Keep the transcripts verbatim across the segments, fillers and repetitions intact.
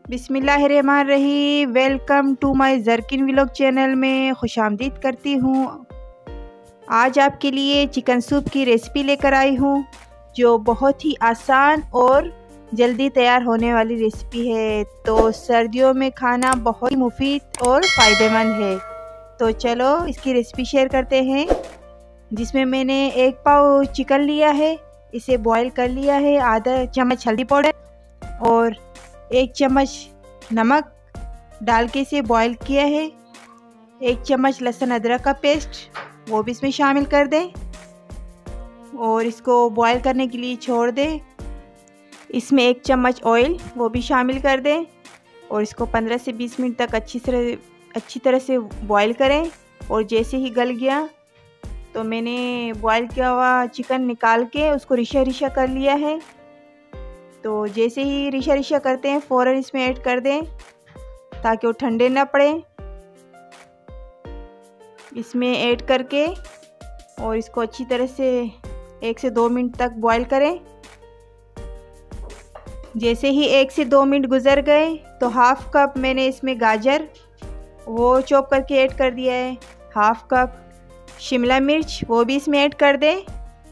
बिस्मिल्लाहिर्रहमानिर्रहीम। Welcome to my जरकिन vlog channel में खुशामदीद करती हूँ। आज आपके लिए चिकन सूप की रेसिपी लेकर आई हूँ, जो बहुत ही आसान और जल्दी तैयार होने वाली रेसिपी है। तो सर्दियों में खाना बहुत ही मुफीद और फ़ायदेमंद है। तो चलो इसकी रेसिपी शेयर करते हैं। जिसमें मैंने एक पाव चिकन लिया है, इसे बॉईल कर लिया है। आधा चम्मच हल्दी पाउडर और एक चम्मच नमक डाल के इसे बॉईल किया है। एक चम्मच लहसुन अदरक का पेस्ट वो भी इसमें शामिल कर दें और इसको बॉईल करने के लिए छोड़ दें। इसमें एक चम्मच ऑयल वो भी शामिल कर दें और इसको पंद्रह से बीस मिनट तक अच्छी तरह अच्छी तरह से बॉईल करें। और जैसे ही गल गया तो मैंने बॉईल किया हुआ चिकन निकाल के उसको रिशा रिशा कर लिया है। तो जैसे ही रिशा रिशा करते हैं फ़ौरन इसमें ऐड कर दें ताकि वो ठंडे ना पड़े। इसमें ऐड करके और इसको अच्छी तरह से एक से दो मिनट तक बॉईल करें। जैसे ही एक से दो मिनट गुजर गए तो हाफ़ कप मैंने इसमें गाजर वो चॉप करके ऐड कर दिया है। हाफ़ कप शिमला मिर्च वो भी इसमें ऐड कर दें।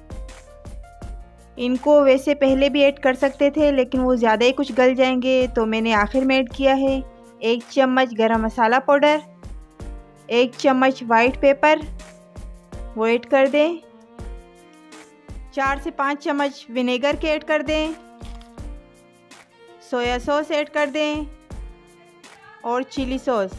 इनको वैसे पहले भी ऐड कर सकते थे लेकिन वो ज़्यादा ही कुछ गल जाएंगे, तो मैंने आखिर में ऐड किया है। एक चम्मच गरम मसाला पाउडर, एक चम्मच वाइट पेपर वो ऐड कर दें। चार से पाँच चम्मच विनेगर के ऐड कर दें। सोया सॉस ऐड कर दें और चिली सॉस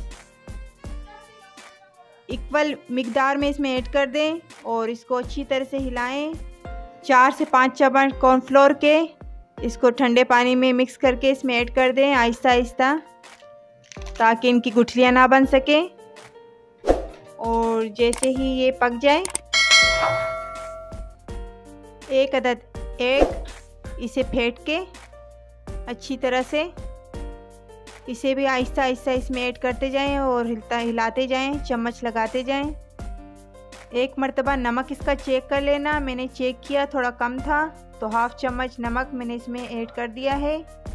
इक्वल मिकदार में इसमें ऐड कर दें और इसको अच्छी तरह से हिलाएं। चार से पाँच चम्मच कॉर्नफ्लोर के इसको ठंडे पानी में मिक्स करके इसमें ऐड कर दें आहिस्ता आहिस्ता, ताकि इनकी गुठलियाँ ना बन सके। और जैसे ही ये पक जाए एक अदद एग इसे फेंट के अच्छी तरह से इसे भी आहिस्ता आहिस्ता इसमें ऐड करते जाएं और हिलता हिलाते जाएं, चम्मच लगाते जाएं। एक मर्तबा नमक इसका चेक कर लेना। मैंने चेक किया थोड़ा कम था तो हाफ चम्मच नमक मैंने इसमें ऐड कर दिया है।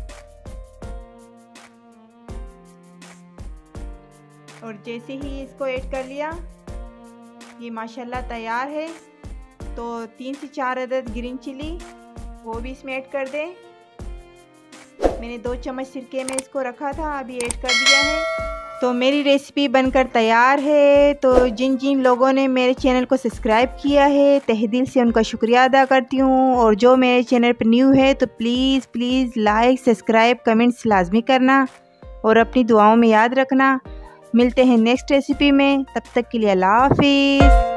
और जैसे ही इसको ऐड कर लिया ये माशाल्लाह तैयार है। तो तीन से चार अदद ग्रीन चिली वो भी इसमें ऐड कर दें। मैंने दो चम्मच सिरके में इसको रखा था, अभी ऐड कर दिया है। तो मेरी रेसिपी बनकर तैयार है। तो जिन जिन लोगों ने मेरे चैनल को सब्सक्राइब किया है तहे दिल से उनका शुक्रिया अदा करती हूँ। और जो मेरे चैनल पर न्यू है तो please please like subscribe comments लाजमी करना और अपनी दुआओं में याद रखना। मिलते हैं नेक्स्ट रेसिपी में, तब तक के लिए अल्लाह हाफिज़।